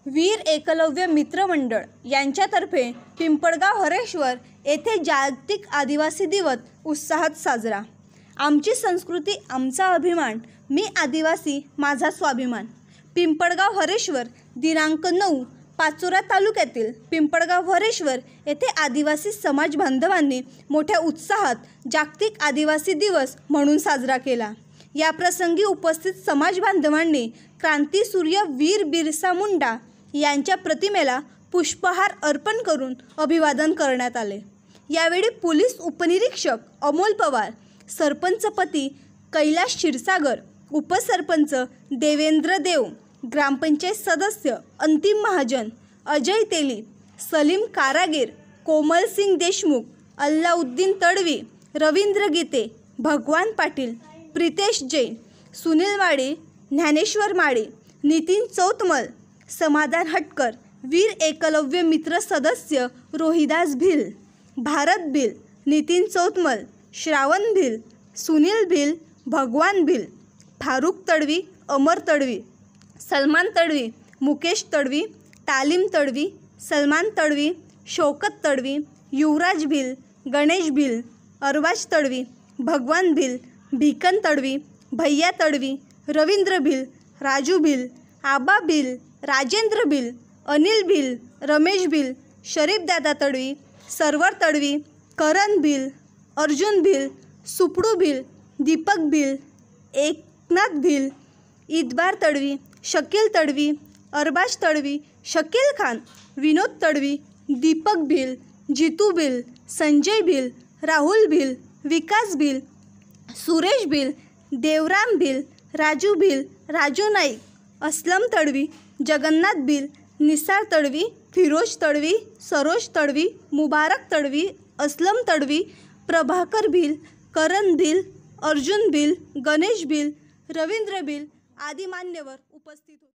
वीर एकलव्य मित्र मंडळ यांच्यातर्फे पिंपळगाव हरेश्वर येथे जागतिक आदिवासी दिवस उत्साहात साजरा। आमची संस्कृती आमचा अभिमान, मी आदिवासी माझा स्वाभिमान। पिंपळगाव हरेश्वर दिनांक 9 पाचोरा तालुक्यातील पिंपळगाव हरेश्वर येथे आदिवासी समाज बांधवांनी मोठ्या उत्साहात जागतिक आदिवासी दिवस म्हणून साजरा केला। या प्रसंगी उपस्थित समाज बांधवांनी क्रांतीसूर्य वीर बिरसा मुंडा यांच्या प्रतिमेला पुष्पहार अर्पण करून अभिवादन करण्यात आले। यावेळी पोलीस उपनिरीक्षक अमोल पवार, सरपंचपती कैलाश क्षीरसागर, उपसरपंच देवेंद्र देव, ग्रामपंचायत सदस्य अंतिम महाजन, अजय तेली, सलीम कारागीर, कोमल सिंग देशमुख, अल्लाउद्दीन तडवी, रवींद्र गीते, भगवान पाटील, प्रितेश जैन, सुनील माळे, ज्ञानेश्वर माळे, नितीन चौतमल, समाधान हटकर, वीर एकलव्य मित्र सदस्य रोहिदास भिल, भारत भिल, नितीन चौतमल, श्रावण भिल, सुनील भिल, भगवान भिल, फारुख तडवी, अमर तडवी, सलमान तडवी, मुकेश तडवी, तालीम तडवी, सलमान तडवी, शौकत तडवी, युवराज भिल, गणेश भिल, अरबाज तडवी, भगवान भिल, भिकन तडवी, भैया तडवी, रवींद्र भिल, राजू भिल, आबा भिल, राजेंद्र भिल, अनिल भिल, रमेश भिल, शरीफ दादा तडवी, सरवर तडवी, करण भिल, अर्जुन भिल, सुपडू भिल, दीपक भिल, एकनाथ भिल, इतबार तडवी, शकील तडवी, अरबाज तडवी, शकील खान, विनोद तडवी, दीपक भिल, जितू भिल, संजय भिल, राहुल भिल, विकास भिल, सुरेश भिल, देवराम भिल, राजू भिल, राजू नाईक, असलम तडवी, जगन्नाथ भिल, निसार तडवी, फिरोज तडवी, सरोज तडवी, मुबारक तडवी, असलम तडवी, प्रभाकर भिल, करण भिल, अर्जुन भिल, गणेश भिल, रवींद्र भिल आदी मान्यवर उपस्थित होते।